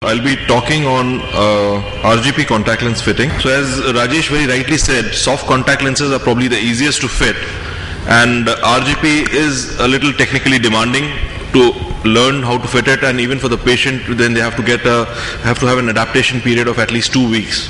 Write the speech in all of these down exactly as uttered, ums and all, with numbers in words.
I'll be talking on uh, R G P contact lens fitting. So as Rajesh very rightly said, soft contact lenses are probably the easiest to fit, and R G P is a little technically demanding to learn how to fit it, and even for the patient then they have to get a, have to have an adaptation period of at least two weeks.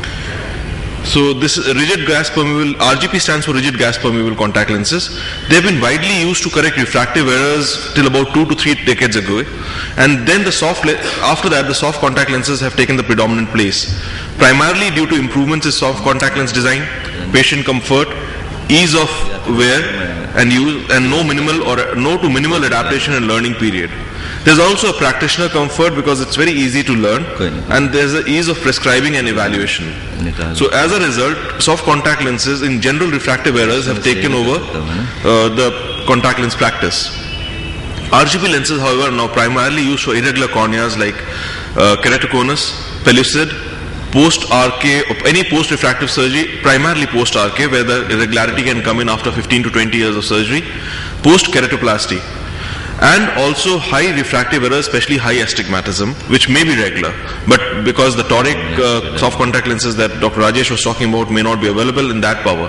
So this rigid gas permeable, R G P stands for rigid gas permeable contact lenses. They have been widely used to correct refractive errors till about two to three decades ago, and then the soft, after that the soft contact lenses have taken the predominant place, primarily due to improvements in soft contact lens design, patient comfort, ease of wear and use, and no minimal or no to minimal adaptation and learning period. There's also a practitioner comfort because it's very easy to learn, and there's an ease of prescribing and evaluation. So as a result, soft contact lenses in general refractive errors have taken over uh, the contact lens practice. R G P lenses, however, are now primarily used for irregular corneas like uh, keratoconus, pellucid, post-R K, any post-refractive surgery, primarily post-R K, where the irregularity can come in after fifteen to twenty years of surgery, post-keratoplasty, and also high refractive errors, especially high astigmatism, which may be regular, but because the toric uh, soft contact lenses that Doctor Rajesh was talking about may not be available in that power.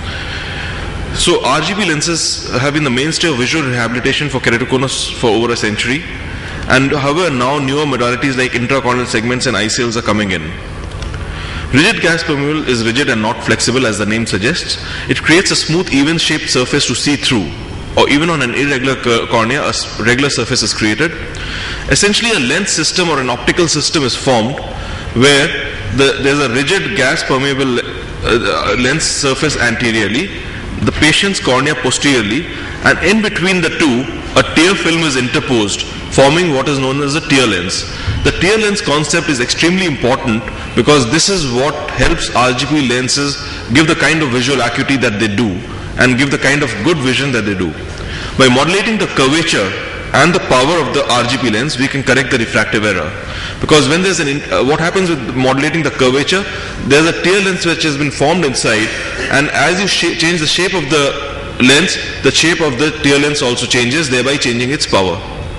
So R G P lenses have been the mainstay of visual rehabilitation for keratoconus for over a century, and however now newer modalities like intracorneal segments and I C Ls are coming in. Rigid gas permeable is rigid and not flexible, as the name suggests. It creates a smooth, even shaped surface to see through, or even on an irregular cornea, a regular surface is created. Essentially, a lens system or an optical system is formed where the, there's a rigid gas permeable uh, lens surface anteriorly, the patient's cornea posteriorly, and in between the two, a tear film is interposed, forming what is known as a tear lens. The tear lens concept is extremely important because this is what helps R G P lenses give the kind of visual acuity that they do and give the kind of good vision that they do. By modulating the curvature and the power of the R G P lens, we can correct the refractive error. Because when there's an, in, uh, what happens with modulating the curvature, there's a tear lens which has been formed inside, and as you change the shape of the lens, the shape of the tear lens also changes, thereby changing its power.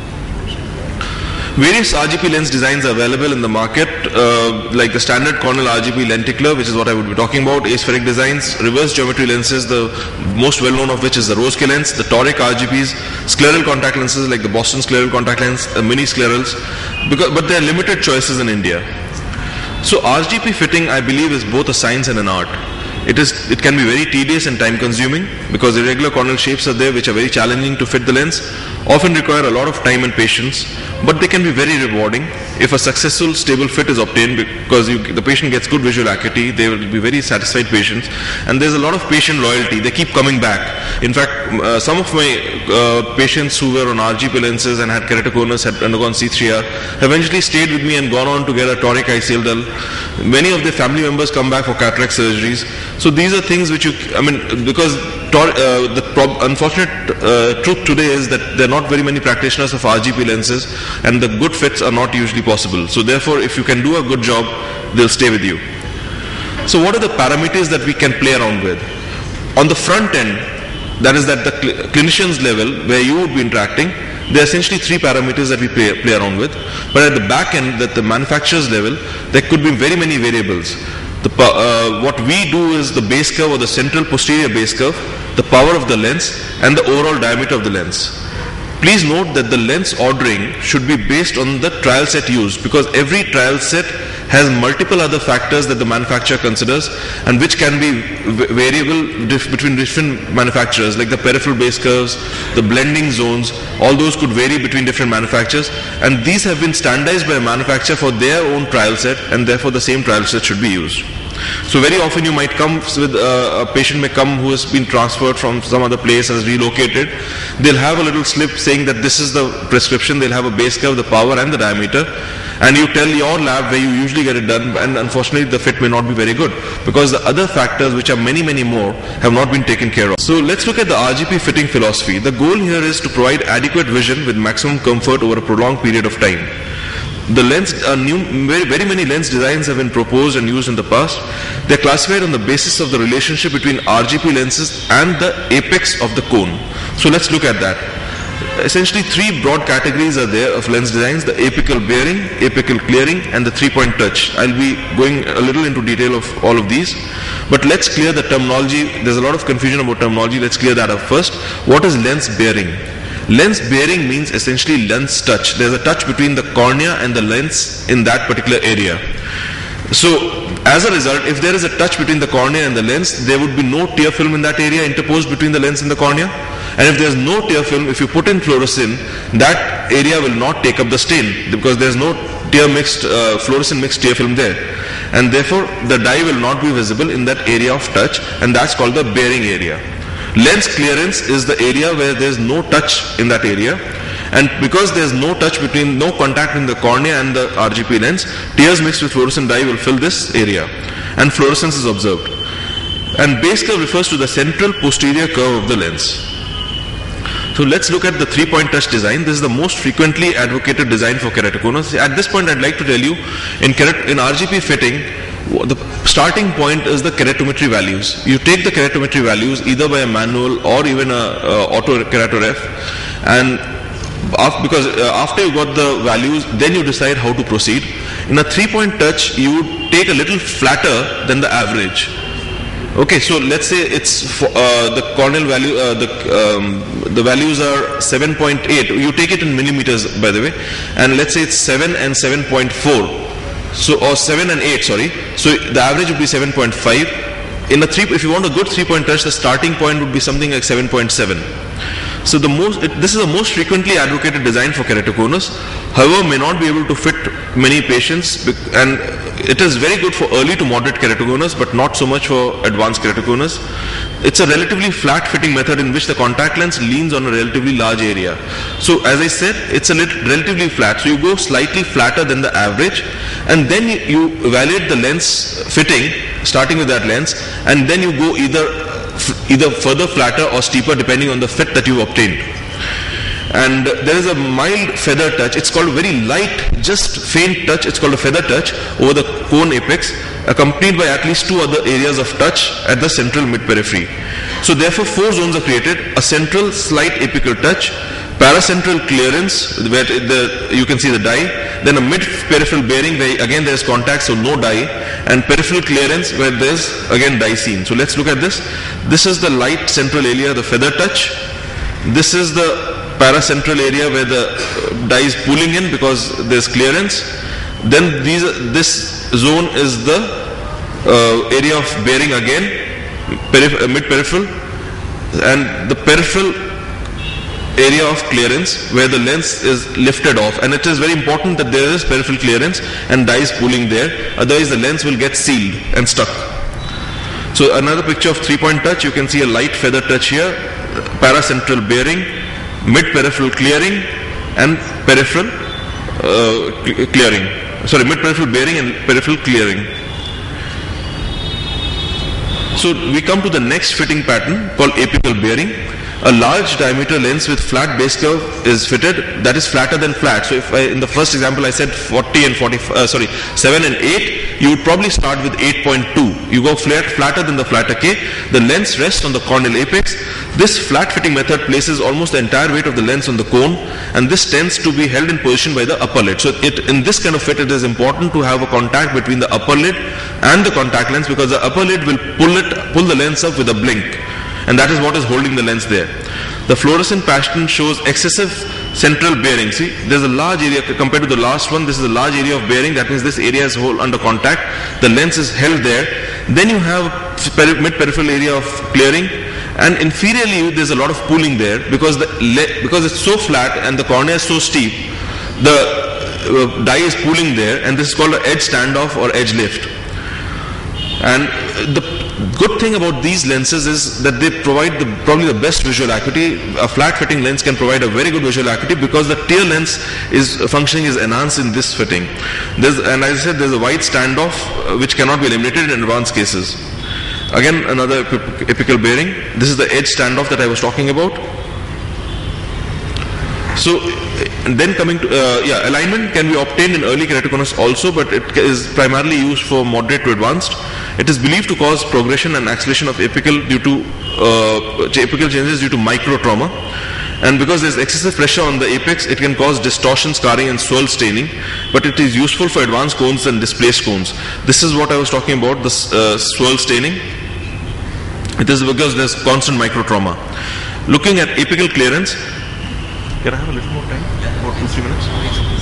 Various R G P lens designs are available in the market, uh, like the standard corneal R G P lenticular, which is what I would be talking about, aspheric designs, reverse geometry lenses, the most well known of which is the Rosquet lens, the toric R G Ps, scleral contact lenses like the Boston scleral contact lens, the mini sclerals, because, but there are limited choices in India. So R G P fitting, I believe, is both a science and an art. It is. It can be very tedious and time consuming because irregular corneal shapes are there which are very challenging to fit the lens, often require a lot of time and patience, but they can be very rewarding if a successful stable fit is obtained, because you, the patient gets good visual acuity, they will be very satisfied patients, and there's a lot of patient loyalty. They keep coming back. In fact, uh, some of my uh, patients who were on R G P lenses and had keratoconus, had undergone C three R, eventually stayed with me and gone on to get a toric I C L done. Many of their family members come back for cataract surgeries. So these are things which you, I mean, because uh, the prob unfortunate uh, truth today is that there are not very many practitioners of R G P lenses, and the good fits are not usually possible. So therefore, if you can do a good job, they'll stay with you. So what are the parameters that we can play around with? On the front end, that is at the cl clinician's level where you would be interacting, there are essentially three parameters that we play, play around with. But at the back end, at the manufacturer's level, there could be very many variables. The, uh, what we do is the base curve or the central posterior base curve, the power of the lens, and the overall diameter of the lens. Please note that the lens ordering should be based on the trial set used, because every trial set has multiple other factors that the manufacturer considers and which can be variable dif between different manufacturers, like the peripheral base curves, the blending zones. All those could vary between different manufacturers, and these have been standardized by a manufacturer for their own trial set, and therefore the same trial set should be used. So very often you might come with uh, a patient may come who has been transferred from some other place, has relocated. They'll have a little slip saying that this is the prescription. They'll have a base curve, the power and the diameter, and you tell your lab where you usually get it done, and unfortunately the fit may not be very good because the other factors, which are many many more, have not been taken care of. So let's look at the R G P fitting philosophy. The goal here is to provide adequate vision with maximum comfort over a prolonged period of time. The lens, uh, new, very, very many lens designs have been proposed and used in the past. They are classified on the basis of the relationship between R G P lenses and the apex of the cone. So let's look at that. Essentially three broad categories are there of lens designs: the apical bearing, apical clearing, and the three-point touch. I'll be going a little into detail of all of these, but let's clear the terminology. There's a lot of confusion about terminology. Let's clear that up first. What is lens bearing? Lens bearing means essentially lens touch. There's a touch between the cornea and the lens in that particular area. So as a result, if there is a touch between the cornea and the lens, there would be no tear film in that area interposed between the lens and the cornea. And if there's no tear film, if you put in fluorescein, that area will not take up the stain because there's no tear mixed, uh, fluorescent mixed tear film there. And therefore, the dye will not be visible in that area of touch, and that's called the bearing area. Lens clearance is the area where there's no touch in that area. And because there's no touch between, no contact in the cornea and the R G P lens, tears mixed with fluorescent dye will fill this area, and fluorescence is observed. And base curve refers to the central posterior curve of the lens. So let's look at the three-point touch design. This is the most frequently advocated design for keratoconus. At this point, I'd like to tell you, in, in R G P fitting, the starting point is the keratometry values. You take the keratometry values either by a manual or even a, a auto keratoref, and After, because uh, after you got the values, then you decide how to proceed. In a three-point touch, you would take a little flatter than the average. Okay, so let's say it's for, uh, the corneal value, uh, the um, the values are seven point eight. You take it in millimeters, by the way, and let's say it's seven and seven point four. So or seven and eight, sorry. So the average would be seven point five. In a three, if you want a good three-point touch, the starting point would be something like seven point seven. So the most, it, this is the most frequently advocated design for keratoconus. However, may not be able to fit many patients, and it is very good for early to moderate keratoconus, but not so much for advanced keratoconus. It's a relatively flat fitting method in which the contact lens leans on a relatively large area. So as I said, it's a little, relatively flat. So you go slightly flatter than the average, and then you, you evaluate the lens fitting, starting with that lens, and then you go either either further flatter or steeper depending on the fit that you obtained. And there is a mild feather touch. It's called a very light, just faint touch. It's called a feather touch over the cone apex, accompanied by at least two other areas of touch at the central mid-periphery. So therefore four zones are created: a central slight apical touch, paracentral clearance where the, you can see the dye, then a mid-peripheral bearing where again there is contact, so no dye, and peripheral clearance where there is again dye seen. So let's look at this. This is the light central area, the feather touch. This is the paracentral area where the dye is pooling in because there is clearance. Then these, this zone is the uh, area of bearing again, peripher mid-peripheral, and the peripheral area of clearance where the lens is lifted off, and it is very important that there is peripheral clearance and dye is pooling there, otherwise the lens will get sealed and stuck. So another picture of three-point touch, you can see a light feather touch here, paracentral bearing, mid-peripheral clearing, and peripheral uh, clearing. Sorry, mid-peripheral bearing and peripheral clearing. So we come to the next fitting pattern called apical bearing. A large diameter lens with flat base curve is fitted, that is flatter than flat. So if I, in the first example I said forty and forty, uh, sorry, seven and eight, you would probably start with eight point two. You go flat, flatter than the flatter K. The lens rests on the corneal apex. This flat fitting method places almost the entire weight of the lens on the cone, and this tends to be held in position by the upper lid. So it, in this kind of fit, it is important to have a contact between the upper lid and the contact lens, because the upper lid will pull it, pull the lens up with a blink. And that is what is holding the lens there. The fluorescent pattern shows excessive central bearing. See, there's a large area compared to the last one. This is a large area of bearing. That means this area is whole under contact. The lens is held there. Then you have mid-peripheral area of clearing, and inferiorly there's a lot of pooling there because the because it's so flat and the cornea is so steep. The uh, dye is pooling there, and this is called an edge standoff or edge lift. And the good thing about these lenses is that they provide the, probably the best visual acuity. A flat fitting lens can provide a very good visual acuity because the tear lens is functioning is enhanced in this fitting. There's, and as I said, there's a wide standoff uh, which cannot be eliminated in advanced cases. Again, another apical bearing. This is the edge standoff that I was talking about. So then coming to, uh, yeah, alignment can be obtained in early keratoconus also, but it is primarily used for moderate to advanced. It is believed to cause progression and acceleration of apical due to uh, apical changes due to micro trauma. And because there's excessive pressure on the apex, it can cause distortion, scarring and swirl staining, but it is useful for advanced cones and displaced cones. This is what I was talking about, this uh, swirl staining. It is because there's constant microtrauma. Looking at apical clearance, can I have a little more time? About two, three minutes?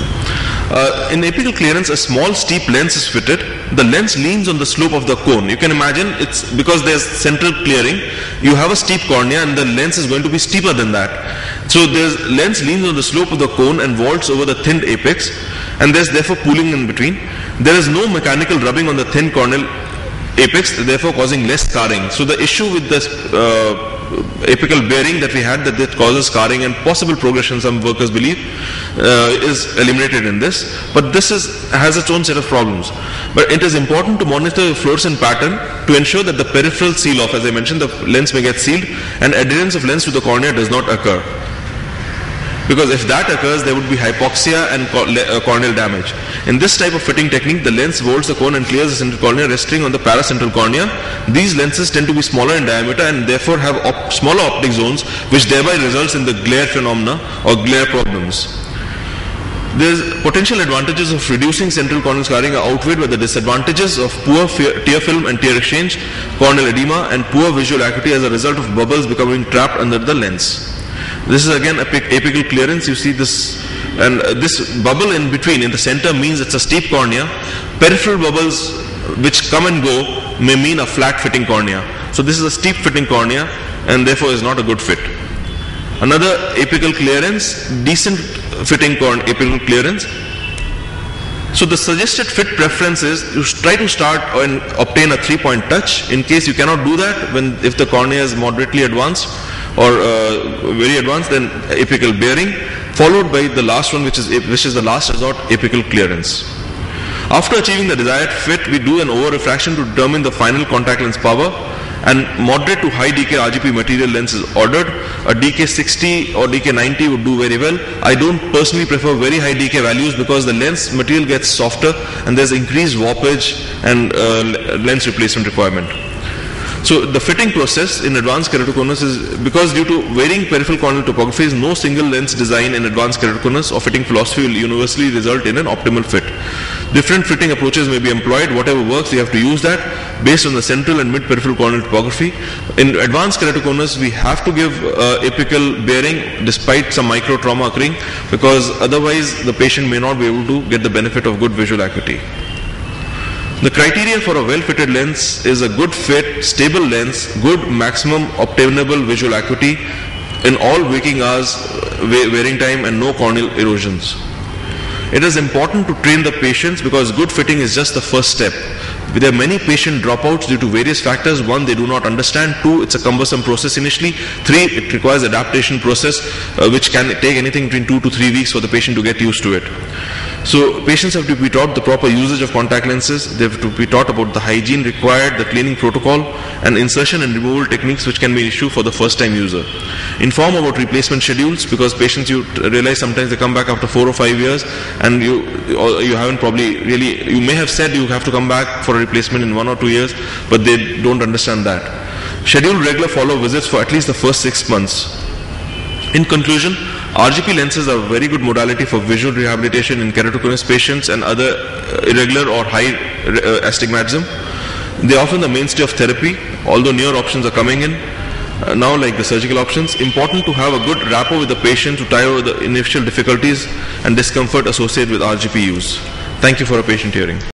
Uh, in apical clearance, a small steep lens is fitted. The lens leans on the slope of the cone. You can imagine it's because there's central clearing. You have a steep cornea and the lens is going to be steeper than that. So the lens leans on the slope of the cone and vaults over the thinned apex, and there's therefore pooling in between. There is no mechanical rubbing on the thin corneal apex, therefore causing less scarring. So the issue with this uh, apical bearing that we had, that it causes scarring and possible progression, some workers believe, uh, is eliminated in this. But this is has its own set of problems. But it is important to monitor the fluorescent pattern to ensure that the peripheral seal off, as I mentioned, the lens may get sealed and adherence of lens to the cornea does not occur. Because if that occurs, there would be hypoxia and corneal damage. In this type of fitting technique, the lens vaults the cone and clears the central cornea, resting on the paracentral cornea. These lenses tend to be smaller in diameter and therefore have op smaller optic zones, which thereby results in the glare phenomena or glare problems. There is potential advantages of reducing central corneal scarring are outweighed by the disadvantages of poor tear film and tear exchange, corneal edema, and poor visual acuity as a result of bubbles becoming trapped under the lens. This is again apical clearance. You see this, and uh, this bubble in between in the center means it's a steep cornea. Peripheral bubbles which come and go may mean a flat fitting cornea. So this is a steep fitting cornea and therefore is not a good fit. Another apical clearance, decent fitting cornea, apical clearance. So the suggested fit preference is you try to start and obtain a three-point touch. In case you cannot do that, when if the cornea is moderately advanced or uh, very advanced, then apical bearing, followed by the last one, which is which is the last resort, apical clearance. After achieving the desired fit, we do an over refraction to determine the final contact lens power, and moderate to high D K R G P material lens is ordered. A D K sixty or D K ninety would do very well. I don't personally prefer very high D K values because the lens material gets softer and there's increased warpage and uh, lens replacement requirement. So the fitting process in advanced keratoconus is, because due to varying peripheral corneal topographies, no single lens design in advanced keratoconus or fitting philosophy will universally result in an optimal fit. Different fitting approaches may be employed. Whatever works, you have to use that based on the central and mid peripheral corneal topography. In advanced keratoconus, we have to give uh, apical bearing despite some micro trauma occurring, because otherwise the patient may not be able to get the benefit of good visual acuity. The criteria for a well-fitted lens is a good fit, stable lens, good maximum obtainable visual acuity in all waking hours, wearing time, and no corneal erosions. It is important to train the patients because good fitting is just the first step. There are many patient dropouts due to various factors. One, they do not understand. Two, it's a cumbersome process initially. Three, it requires adaptation process uh, which can take anything between two to three weeks for the patient to get used to it. So patients have to be taught the proper usage of contact lenses. They have to be taught about the hygiene required, the cleaning protocol, and insertion and removal techniques which can be an issue for the first time user. Inform about replacement schedules, because patients, you realize sometimes they come back after four or five years and you you haven't probably really, you may have said you have to come back for a replacement in one or two years, but they don't understand that. Schedule regular follow-up visits for at least the first six months. In conclusion, R G P lenses are a very good modality for visual rehabilitation in keratoconus patients and other irregular or high uh, astigmatism. They are often the mainstay of therapy, although newer options are coming in uh, now, like the surgical options. Important to have a good rapport with the patient to tie over the initial difficulties and discomfort associated with R G P use. Thank you for a patient hearing.